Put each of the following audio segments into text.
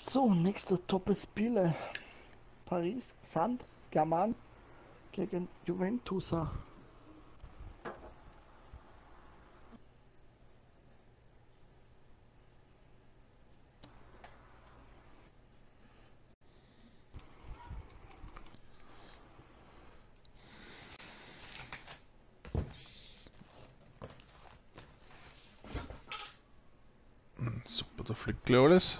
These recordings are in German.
So, nächste Top-Spiele. Paris Saint-Germain gegen Juventuser. Super, da fliegt gleich alles.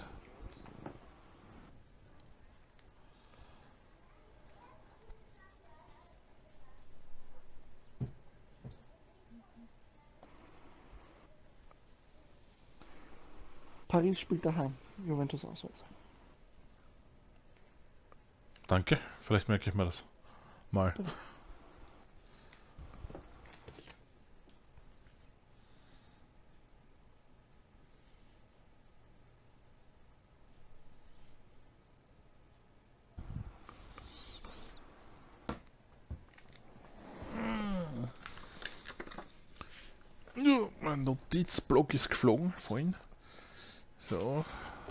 Paris spielt daheim, Juventus auswärts. Danke, vielleicht merke ich mir das mal. Ja, mein Notizblock ist geflogen vorhin. So.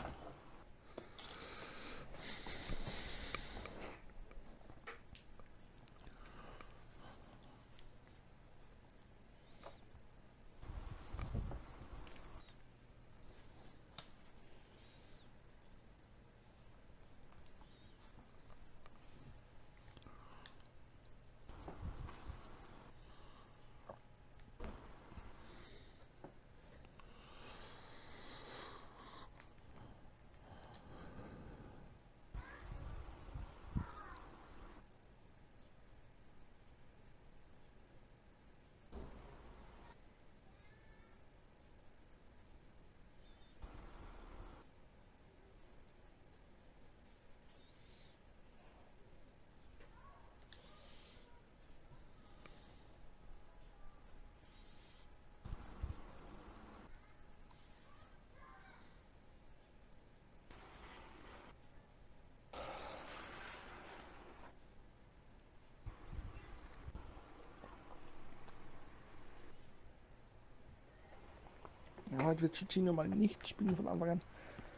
Ja, heute wird Cicino mal nicht spielen von Anfang an.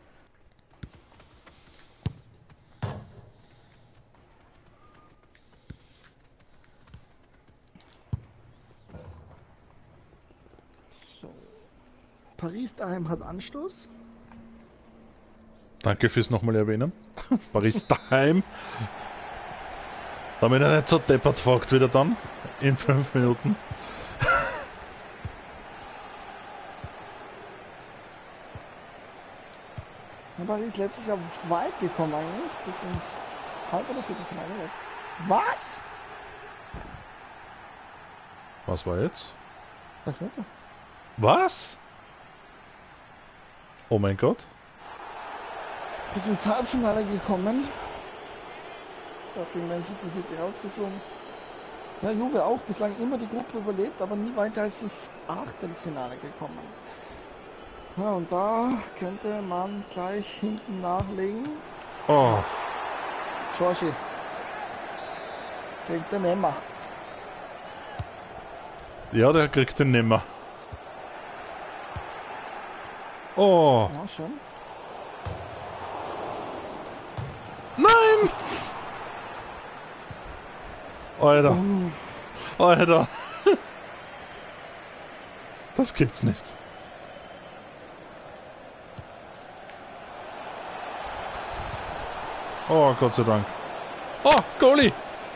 So. Paris daheim hat Anstoß. Danke fürs nochmal erwähnen. Paris daheim. Damit er nicht so deppert fragt wieder dann. In 5 Minuten. Ja, Paris letztes Jahr weit gekommen eigentlich, bis ins Halb- oder Viertelfinale. Was? Was war jetzt? Was wird er? Was? Oh mein Gott. Bis ins Halbfinale gekommen. Dafür Manchester City rausgeflogen. Ja, Juve auch bislang immer die Gruppe überlebt, aber nie weiter als ins Achtelfinale gekommen. Ja, und da könnte man gleich hinten nachlegen. Oh. Giorgi. Kriegt den Emma. Ja, der kriegt den nimmer. Oh. Ja, schon. Nein! Alter. Alter. Das gibt's nicht. Oh, Gott sei Dank. Oh, Goalie!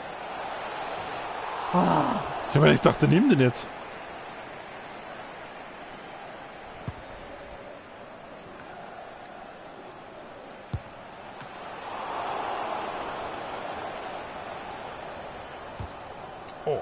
Ah, Ich dachte, nimm den jetzt. Oh.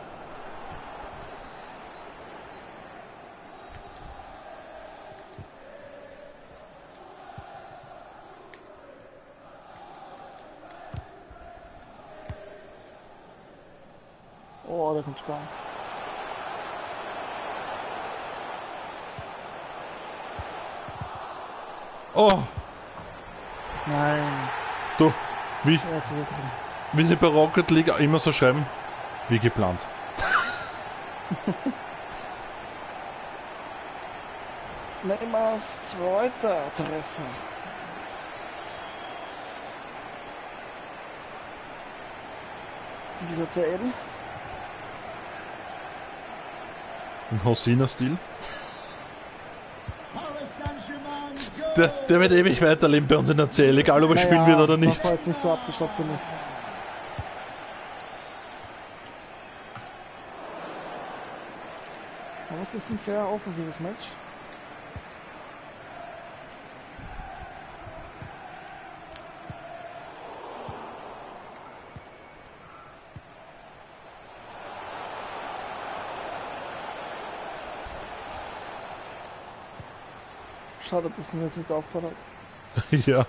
oh, da kommt Spahn. Oh. Nein. Du, wie, Jetzt ist er drin. wie sie bei Rocket League immer so schreiben, wie geplant. Neymars zweiter Treffer. Dieser Zähl. Ein Hosina-Stil. Der wird ewig weiterleben bei uns in der CL, egal ob er spielen wird oder nicht. Das war jetzt nicht so abgeschafft, finde ich. Aber es ist ein sehr offensives Match. Schade, dass mir jetzt nicht aufgezahlt hat. Ja.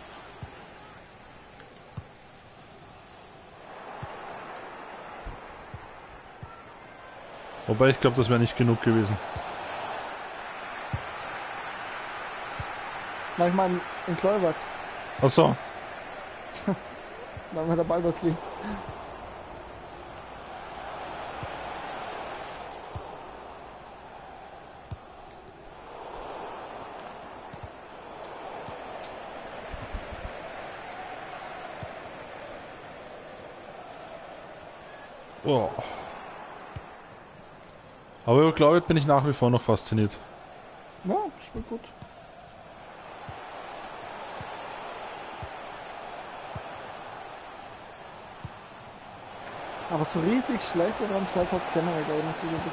Wobei ich glaube, das wäre nicht genug gewesen. Na, ich meine, in Kleubert. Achso. Da haben wir der Ball dort liegen. Oh. Aber über Claude bin ich nach wie vor noch fasziniert. Ja, spielt gut. Aber so richtig schlechte Transfers hat es generell, glaube ich, nicht, wie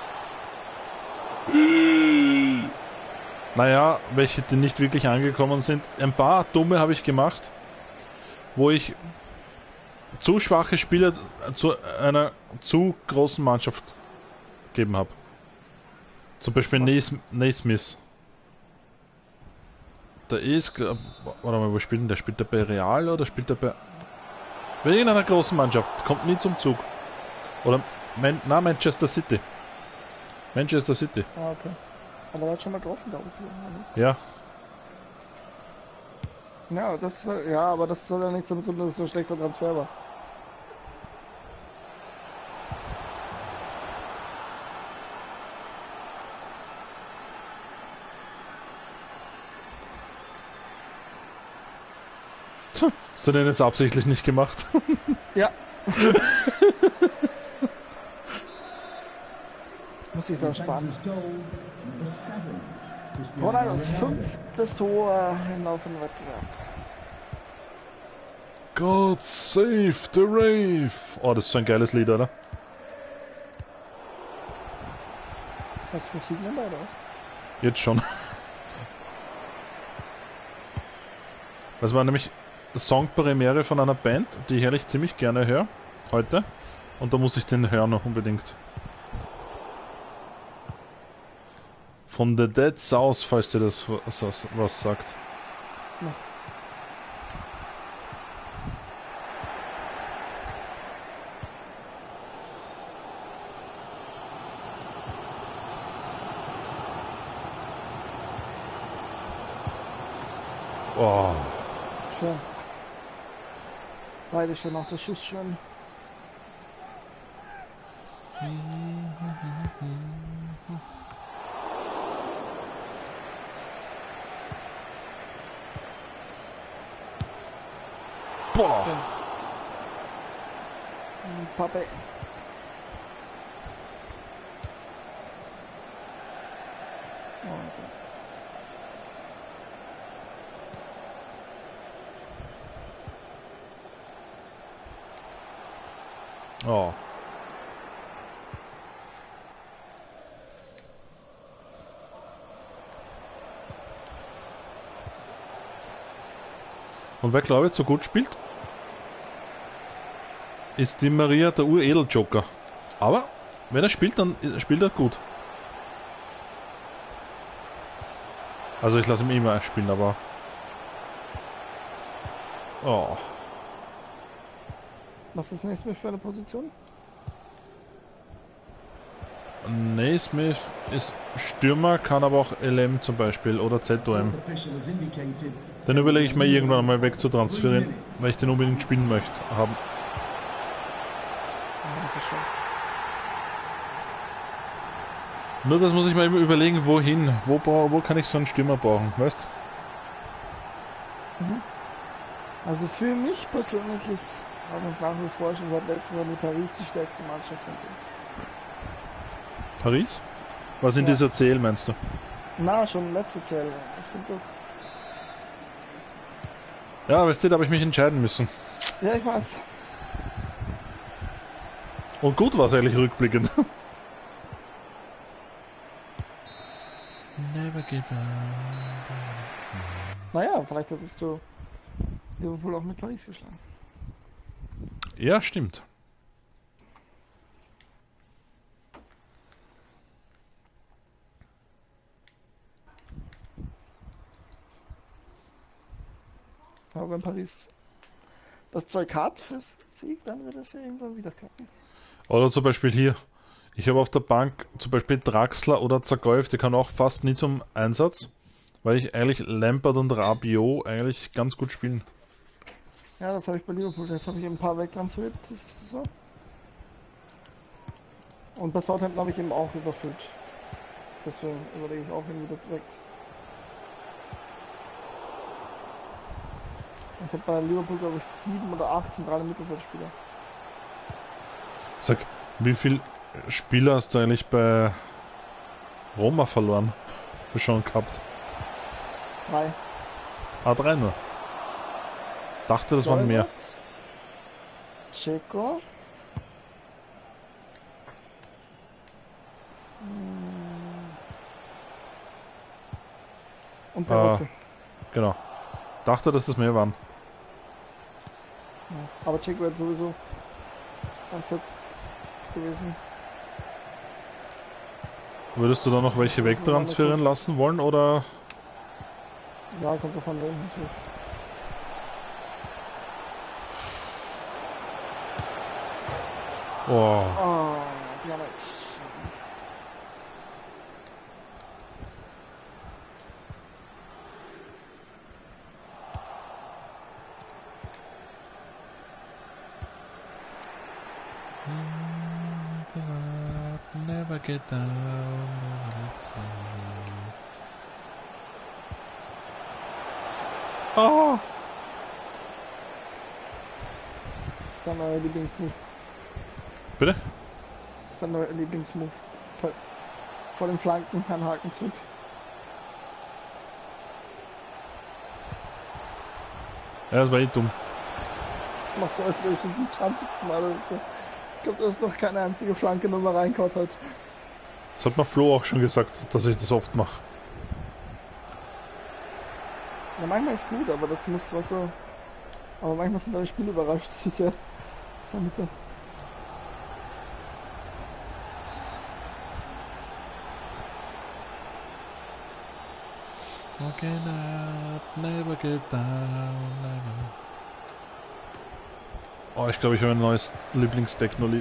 wir sagen. Naja, welche die nicht wirklich angekommen sind. Ein paar dumme habe ich gemacht, wo ich zu schwache Spieler zu einer zu großen Mannschaft gegeben habe. Zum Beispiel Naismith. Der ist, warte mal, wo spielt denn der? Spielt der bei Real oder spielt der bei irgendeiner großen Mannschaft? Kommt nie zum Zug. Oder Manchester City. Manchester City. Ah, okay. Aber er hat schon mal getroffen, glaube ich. Ja. Ja, ja, aber das soll ja nichts damit tun, dass es so ein schlechter Transfer war. Hast du den jetzt absichtlich nicht gemacht? Ja. Muss ich da sparen. Ronaldos 5. Tor im laufenden Wettbewerb. God save the Rave! Oh, das ist so ein geiles Lied, oder? Hast du Musik dabei, oder was? Jetzt schon. Das war nämlich Songpremiere von einer Band, die ich ehrlich ziemlich gerne höre, heute. Und da muss ich den hören noch unbedingt. Von The Dead South, falls dir das was sagt. Ja. Oh. Schön. Beide schön, auch der Schuss schön. Boah. Pappe. Oh. Und wer glaube ich so gut spielt, ist die Maria der Uredel-Joker. Aber wenn er spielt, dann spielt er gut. Also ich lasse ihn immer spielen, aber... Oh. Was ist Naismith für eine Position? Naismith ist Stürmer, kann aber auch LM zum Beispiel oder ZOM. Den überlege ich mir irgendwann mal weg zu transferieren, weil ich den unbedingt spielen möchte. Haben. Ja, das ist schon. Nur das muss ich mir immer überlegen, wohin, wo kann ich so einen Stürmer brauchen, weißt? Also für mich persönlich ist Also nach wie vor schon seit letztem Jahr die Paris die stärkste Mannschaft finde. Paris? Was in Ja. dieser CL meinst du? Na, schon letzte Zähle. Ich finde das. Ja, weißt du, da habe ich mich entscheiden müssen. Ja, ich weiß. Und gut war es eigentlich rückblickend. Never give up. Naja, vielleicht hättest du Liverpool auch mit Paris geschlagen. Ja, stimmt. Aber wenn Paris das Zeug hat fürs Sieg, dann wird es ja irgendwann wieder klappen. Oder zum Beispiel hier. Ich habe auf der Bank zum Beispiel Draxler oder Zagoyev, die kann auch fast nie zum Einsatz, weil ich eigentlich Lampard und Rabiot eigentlich ganz gut spielen. Ja, das habe ich bei Liverpool. Jetzt habe ich eben ein paar wegtransferiert. Das ist so. Und bei Southampton habe ich eben auch überfüllt. Deswegen überlege ich auch, ihn wieder weg. Ich habe bei Liverpool, glaube ich, 7 oder 8 zentrale Mittelfeldspieler. Sag, wie viel Spieler hast du eigentlich bei Roma verloren? Schon gehabt. 3. A3 nur. Dachte, das waren mehr. Dzeko. Und der Rossi. Genau. Dachte, dass das mehr waren. Ja. Aber Dzeko wird sowieso ersetzt gewesen. Würdest du da noch welche wegtransferieren lassen wollen oder? Ja, kommt davon weg natürlich. Oh, Oh, Pjanic. never get down. Oh! Das ist dein neuer Lieblingsmove. Bitte? Das ist dein neuer Lieblingsmove. Vor den Flanken, einen Haken zurück. Ja, das war eh dumm. Machst du heute glaube ich schon zum 20. Mal oder so. Ich glaube, du hast noch keine einzige Flanke Nummer reingehauen heute. Das hat mir Flo auch schon gesagt, dass ich das oft mache. Ja, manchmal ist gut, aber das muss zwar so. Aber manchmal sind deine Spiele überrascht. Das ist ja damit da. Walking up, never get down, never. Oh, ich glaube, ich habe ein neues Lieblings-Techno-Lied.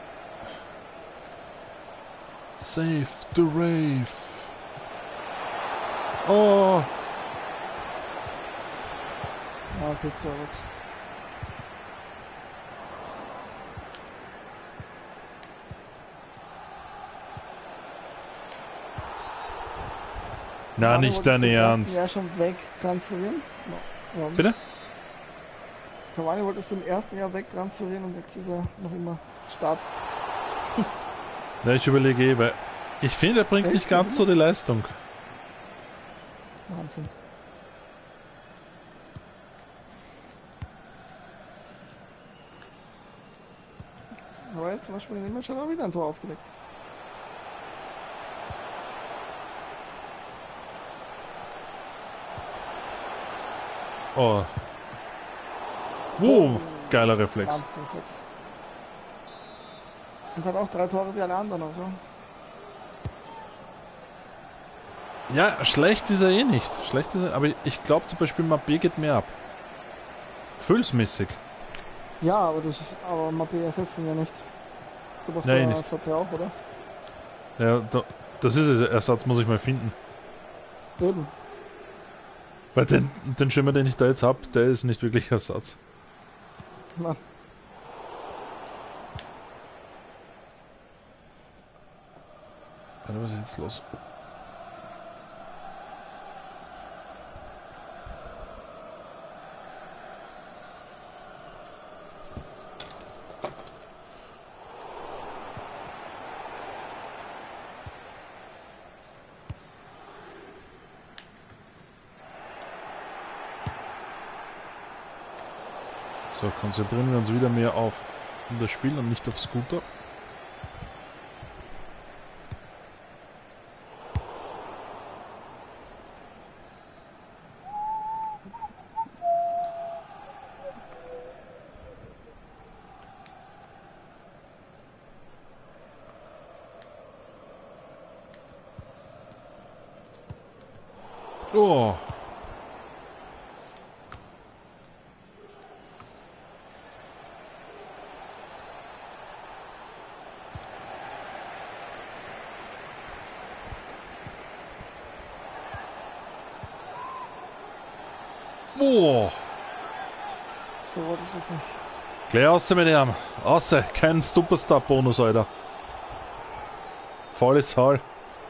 Save the Rave. Oh! Ja, okay, klar, was. Na, nicht dein Ernst. Ja, schon wegtransferieren. Ja. Bitte? Cavani wolltest du im ersten Jahr wegtransferieren und jetzt ist er noch immer Start. Ja, ich überlege eh, weil ich finde, er bringt nicht ganz so die Leistung. Wahnsinn. Aber jetzt zum Beispiel in dem Match hat er auch wieder ein Tor aufgedeckt. Oh. Geiler Reflex. Reflex. Und hat auch 3 Tore wie alle anderen, also. Ja, schlecht ist er eh nicht. Schlecht ist er, aber ich glaube zum Beispiel, Mbappé geht mehr ab. Gefühlsmäßig. Ja, aber Mbappé ersetzt ihn ja nicht. Du brauchst Nein, ja nicht. das ja auch, oder? Ja, das ist es. Ersatz muss ich mal finden. Eben. Weil den Schimmer, den ich da jetzt hab, der ist nicht wirklich Ersatz. Na. Alter, was ist jetzt los? So, konzentrieren wir uns wieder mehr auf das Spiel und nicht auf Scooter. Oh! Oh! So wollte ich das nicht. Gleich raus mit ihm. Raus, kein Superstar-Bonus, Alter. Volles Hall.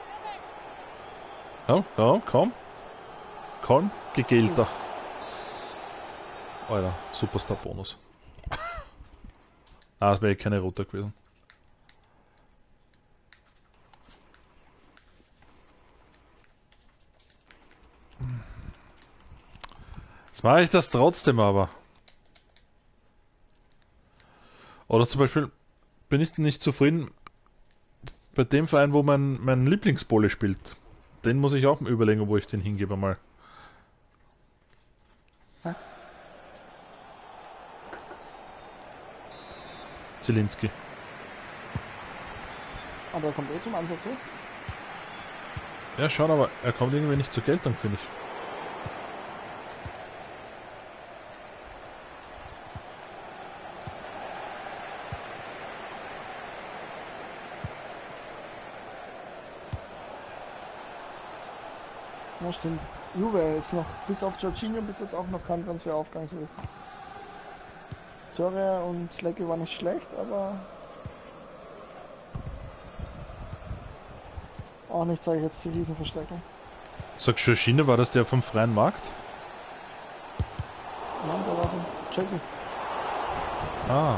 Komm, komm, komm. Komm, gegelter. Alter, Superstar-Bonus. Ah, das wäre keine Rote gewesen. Jetzt mache ich das trotzdem aber. Oder zum Beispiel bin ich nicht zufrieden bei dem Verein, wo mein Lieblingsbowler spielt. Den muss ich auch überlegen, wo ich den hingebe mal. Hä? Zielinski. Aber er kommt eh zum Ansatz hoch. Ja, schon, aber er kommt irgendwie nicht zur Geltung, finde ich. Ja, stimmt. Juve ist noch, bis auf Jorginho, bis jetzt auch noch kein Transferaufgang so richtig. Torre und Lecke war nicht schlecht, aber auch nicht, sage ich jetzt, die Riesenverstärkung. Sagst du, Schiene war das der vom freien Markt? Nein, der war von Chelsea. Ah.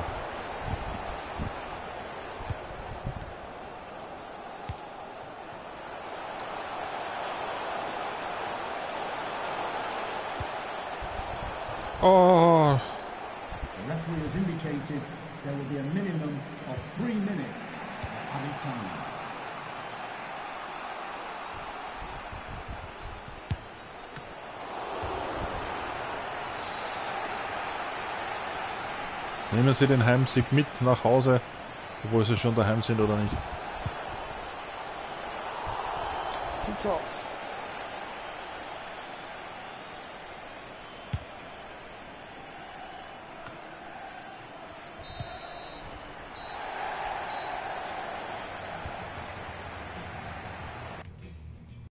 Oh. The referee has indicated there will be a minimum of 3 minutes of added time. Nehmen Sie den Heimsieg mit nach Hause, obwohl Sie schon daheim sind oder nicht. Sieht so aus.